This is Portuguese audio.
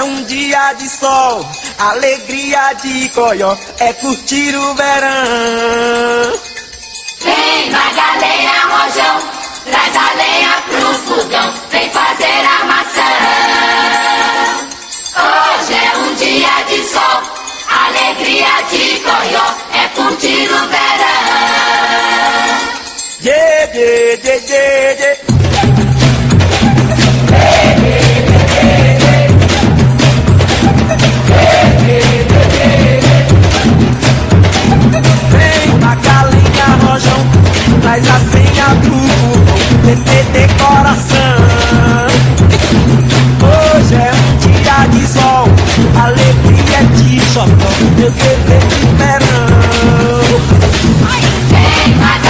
um dia de sol, alegria de coió, é curtir o verão. Vem, Magalhães, rojão, traz a lenha pro fogão, vem fazer a maçã. Hoje é um dia de sol, alegria de coió, é curtir o verão. Yeah, yeah, yeah, yeah, yeah. Vem, Magalhães, rojão, traz a senha do fogão, TT decoração. Hoje é um dia de sol, alegria de chocão, meu dever de verão. Vem,